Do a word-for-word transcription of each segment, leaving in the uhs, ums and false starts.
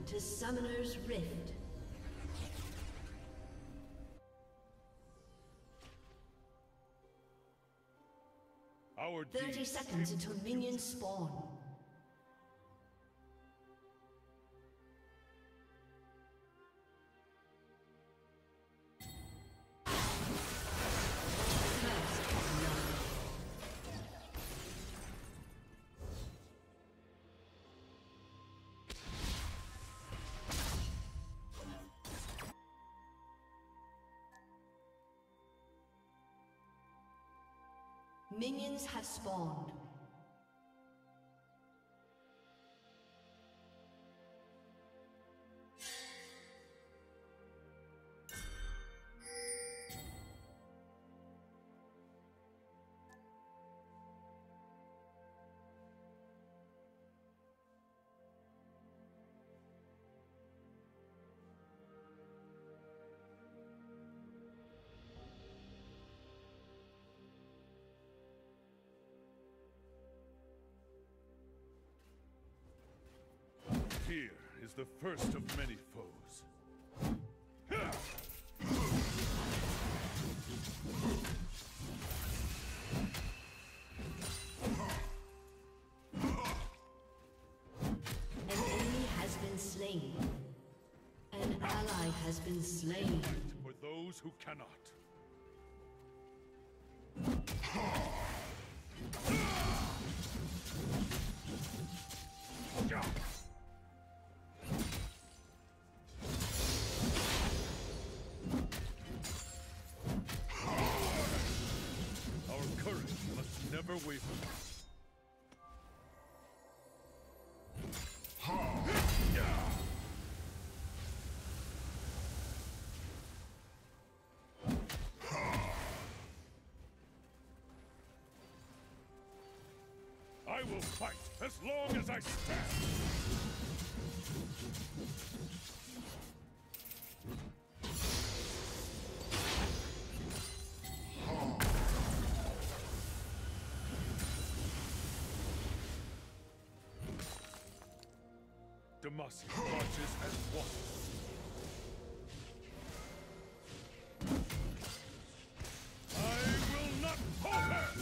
to Summoner's Rift. Our thirty seconds until minions spawn. Minions have spawned. Here is the first of many foes. An enemy has been slain. An ally has been slain. For those who cannot. Our courage must never waver. I will fight as long as I stand! Demacia marches as one. I will not falter!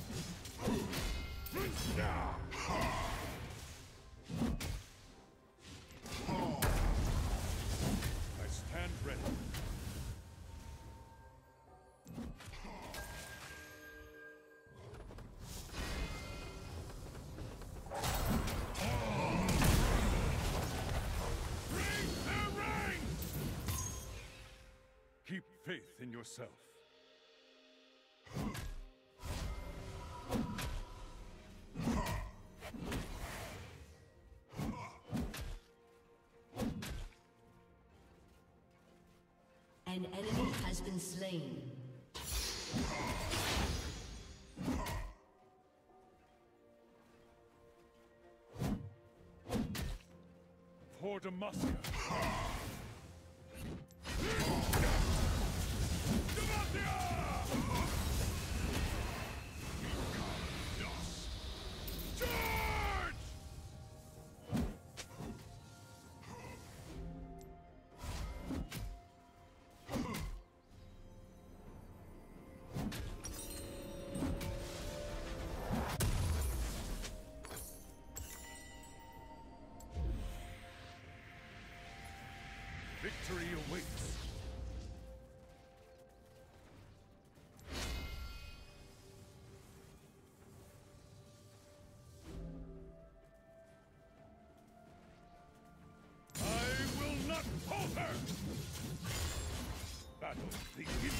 I stand ready. Keep faith in yourself. An enemy has been slain. For Demacia. Victory awaits. I will not falter! Battle begins.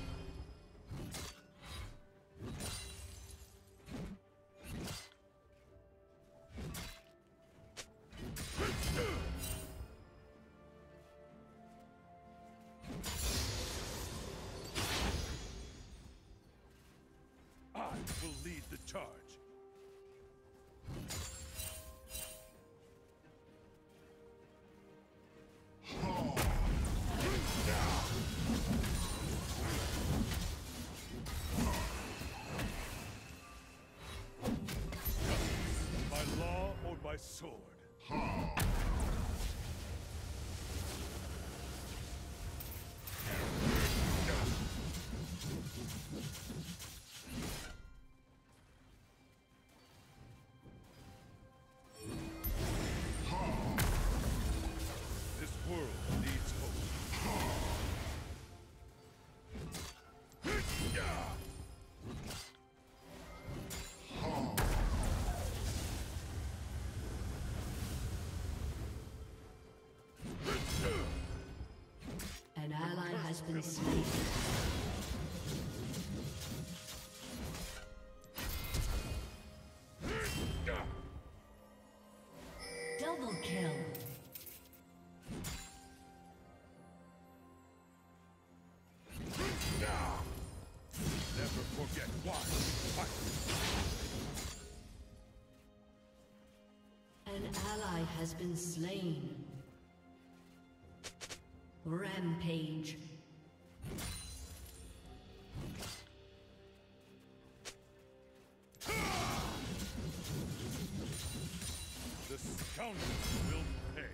Will lead the charge. By law or by sword. been slain. Double kill. Never forget why. Fight. An ally has been slain. Rampage. The scoundrels will pay.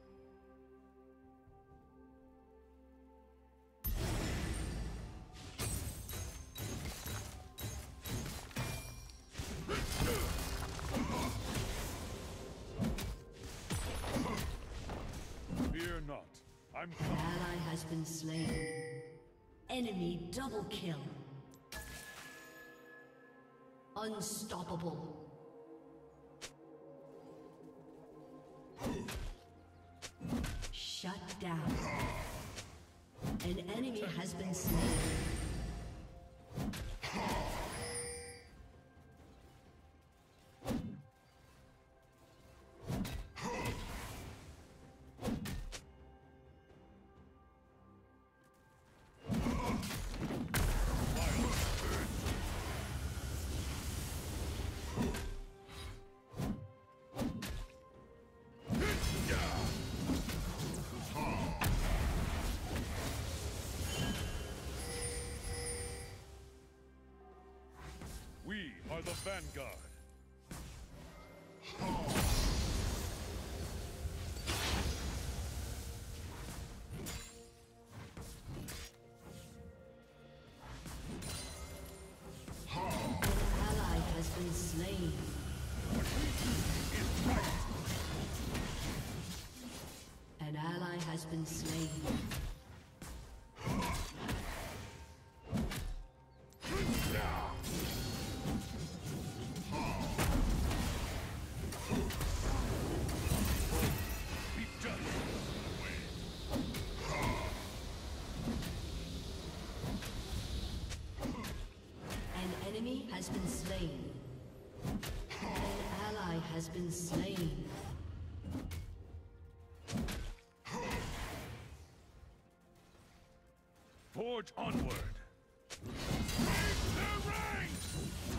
Fear not. I'm An ally has been slain. Enemy double kill. Unstoppable. Shut down. An enemy has been slain. We are the vanguard. Slain. An ally has been slain. An enemy has been slain. An ally has been slain. Forge onward. Break the ranks!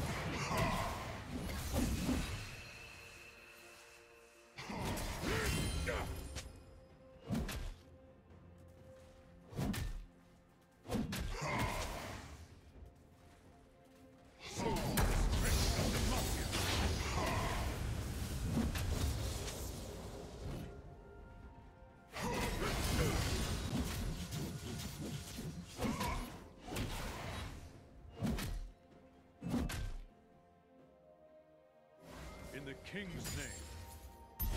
In the king's name.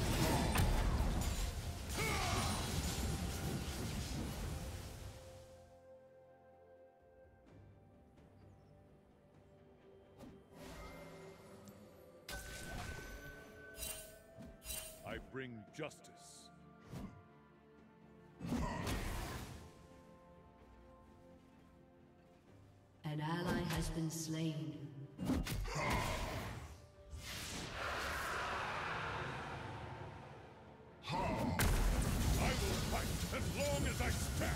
I bring justice. An ally has been slain. I will fight as long as I stand.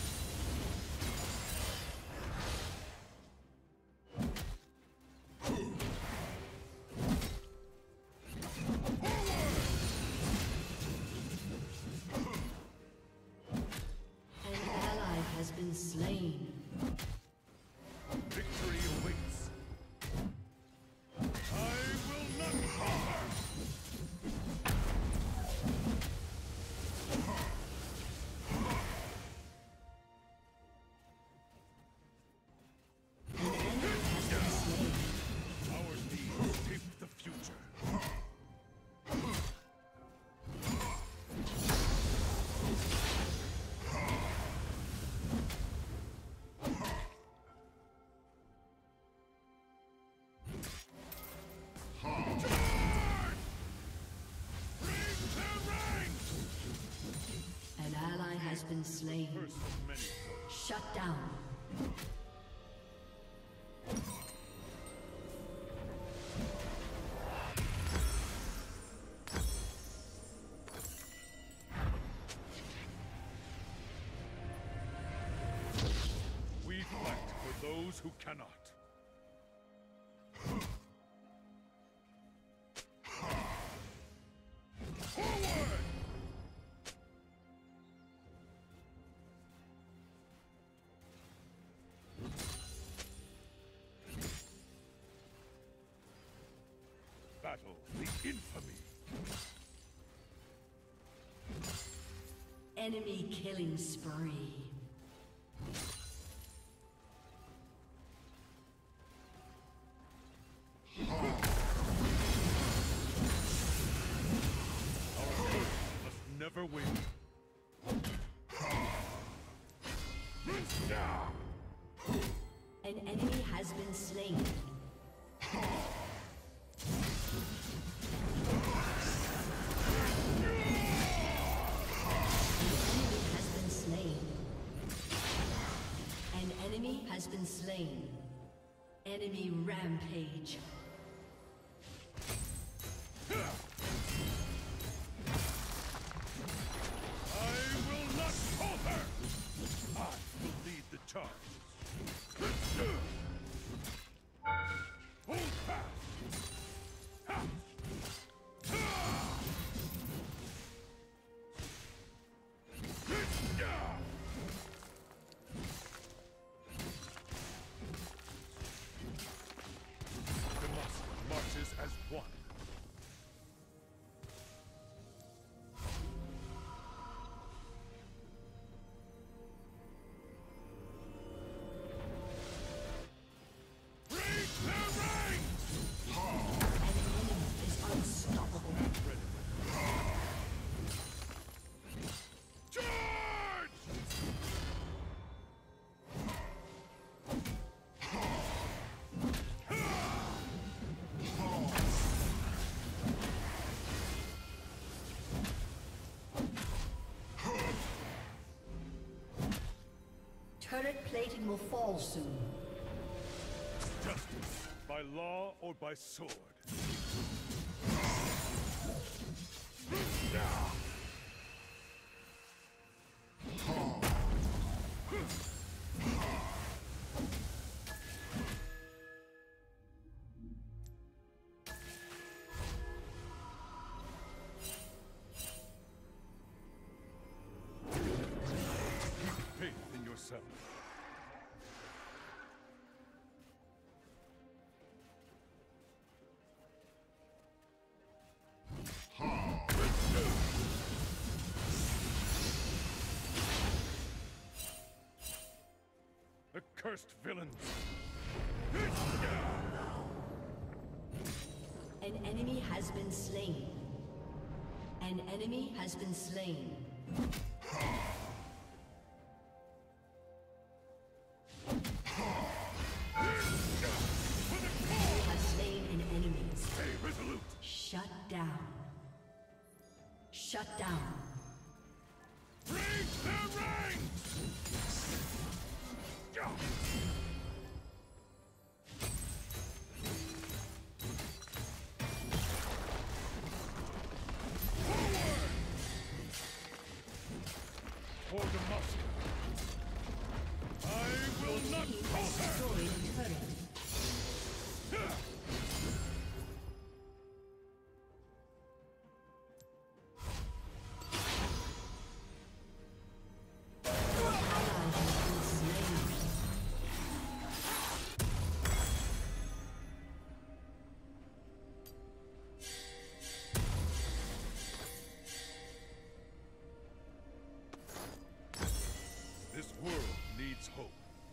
An ally has been slain. Victory awaits. I will not falter. Our deeds shape the future. An ally has been slain. First of many. Shut down. We fight for those who cannot. Battle the infamy. Enemy killing spree. Our earth must never win. An enemy has been slain. Has been slain. Enemy rampage. I will not falter. I will lead the charge. Hold fast. As one. Break their ranks! An enemy is unstoppable. Charge! Turret plating will fall soon. Justice, by law or by sword. Faith in yourself. Accursed villains! An enemy has been slain. An enemy has been slain. Has slain an enemy. Stay resolute! Shut down. Shut down. Break their ranks! Forward! For the musket. I will not falter! Destroyed turret. This world needs hope.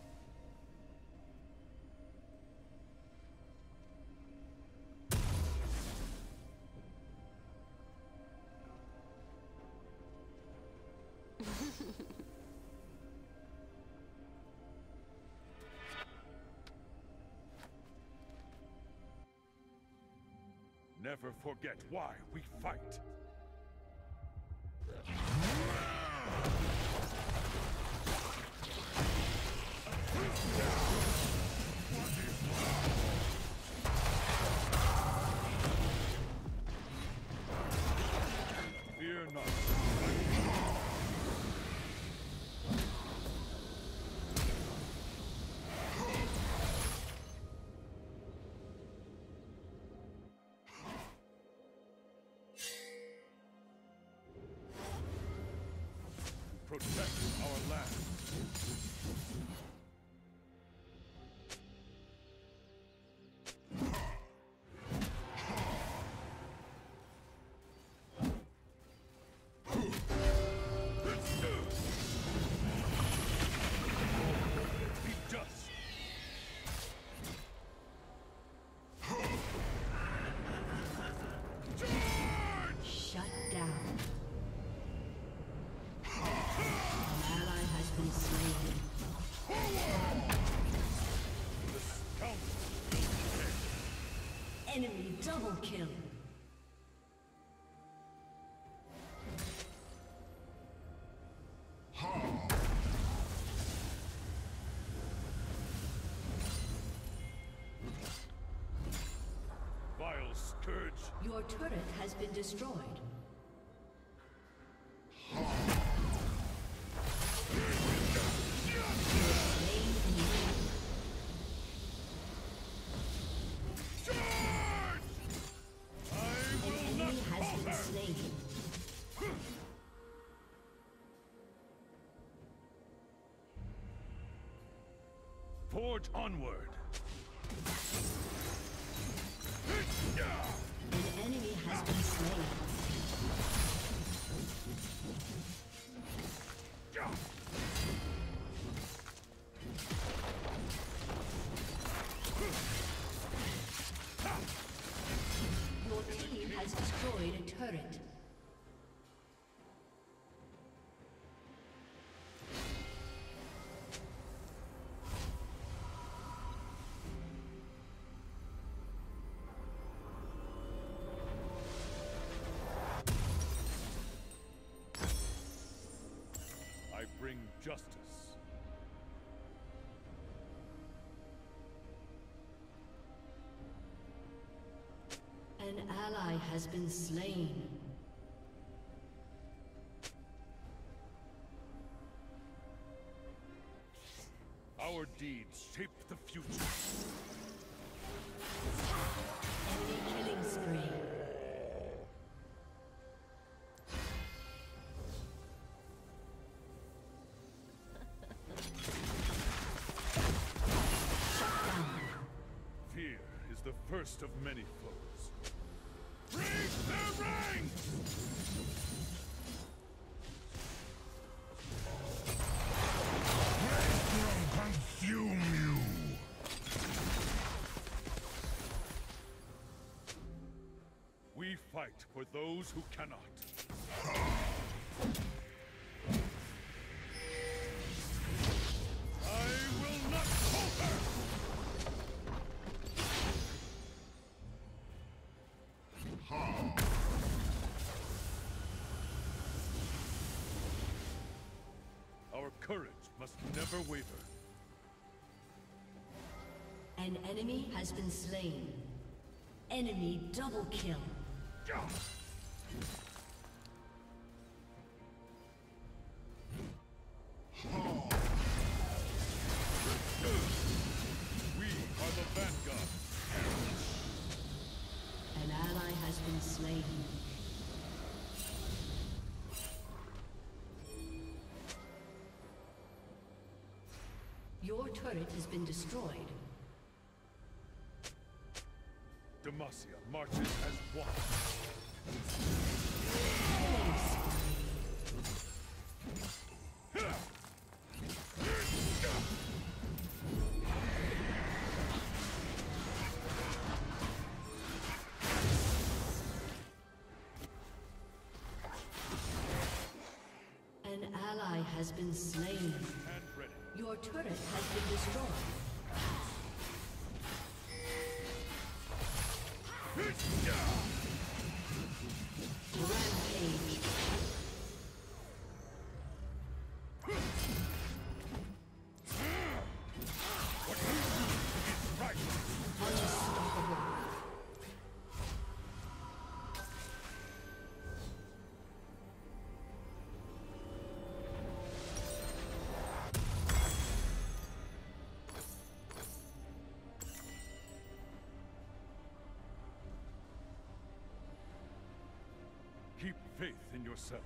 Never forget why we fight. Enemy double kill. Vile scourge. Your turret has been destroyed. Forge onward. An enemy has been slain. Your team has destroyed a turret. I bring justice. An ally has been slain. Our deeds shape the future. Enemy killing spree. Fear is the first of many foes. Break their ranks! Consume you! We fight for those who cannot. I will not falter! Our courage must never waver. An enemy has been slain. Enemy double kill. We are the vanguard. An ally has been slain. Your turret has been destroyed. Demacia marches as one. An ally has been slain. And ready. Your turret has been destroyed. Rampage. Unstoppable. Keep faith in yourself.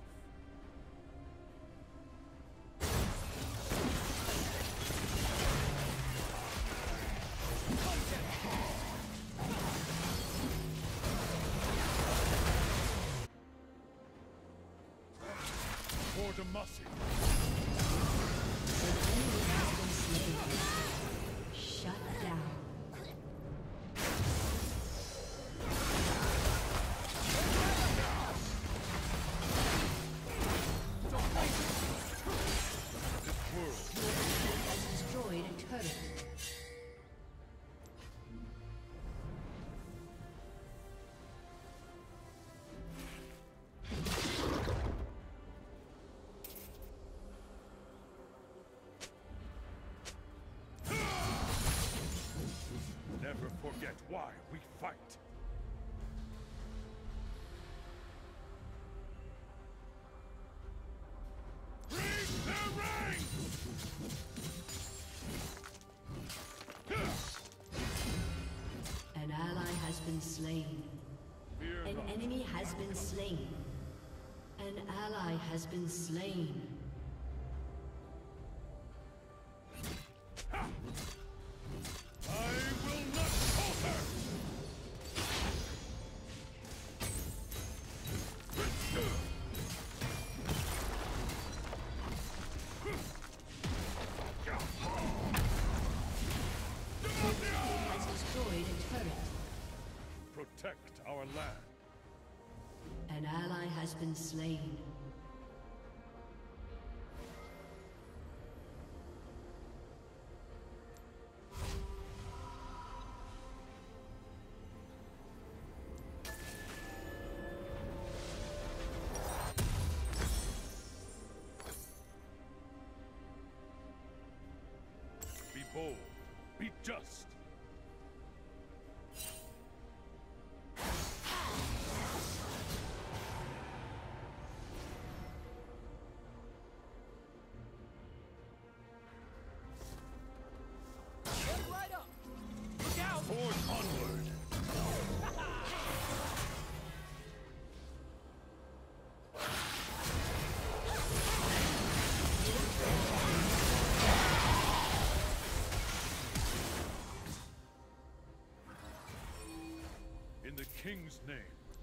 For Demacia. An enemy has been slain. Shut down. forget why we fight. Bring their ranks! An ally has been slain. Fear An not. enemy has been slain. An ally has been slain. Ha! I will not falter! Has destroyed a turret. Protect our land. An ally has been slain. Be bold. Be just. Right up! Look out! Forge onward. In the king's name.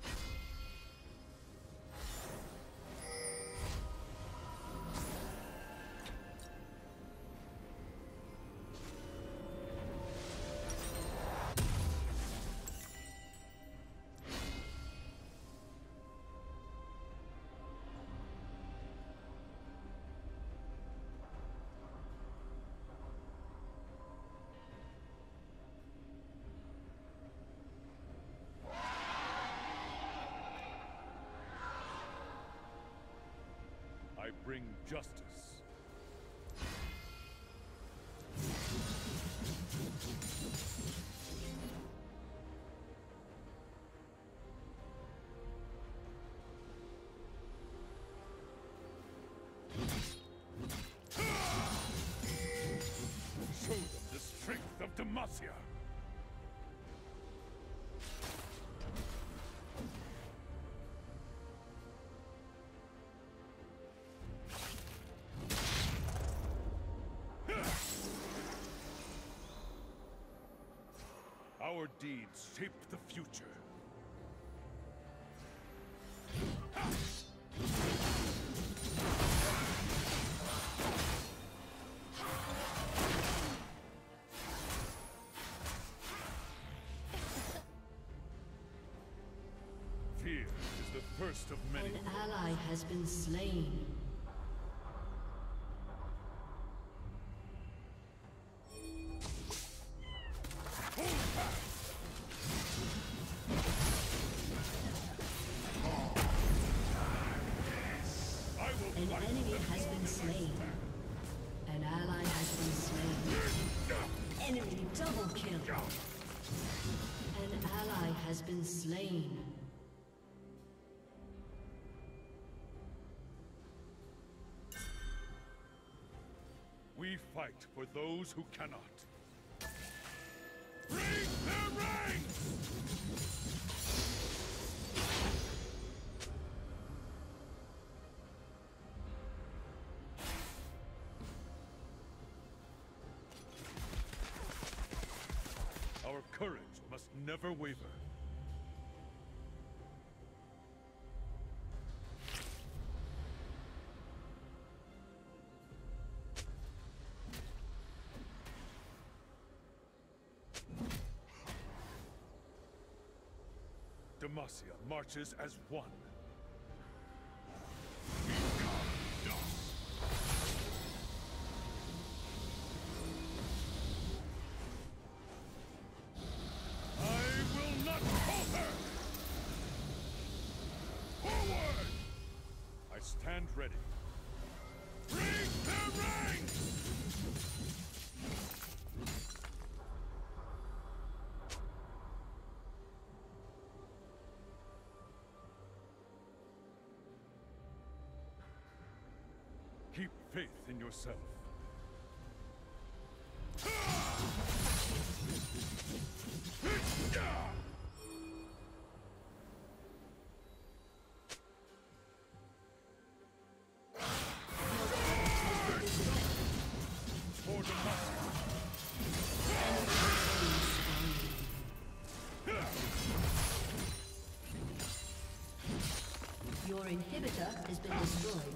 I bring justice. Show them the strength of Demacia. Our deeds shape the future. Fear is the first of many. An ally has been slain. An enemy has been slain. An ally has been slain. Enemy double kill. An ally has been slain. We fight for those who cannot. Bring their ranks! Our courage must never waver. Demacia marches as one. I will not falter! Forward! I stand ready. Bring their ranks! faith in yourself. For democracy. Your inhibitor has been destroyed.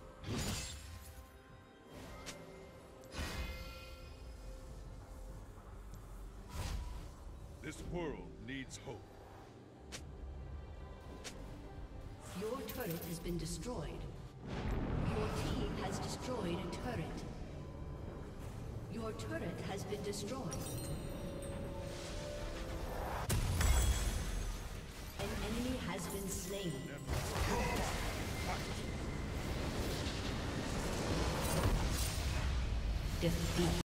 This world needs hope. Your turret has been destroyed. Your team has destroyed a turret. Your turret has been destroyed. An enemy has been slain. Defeat.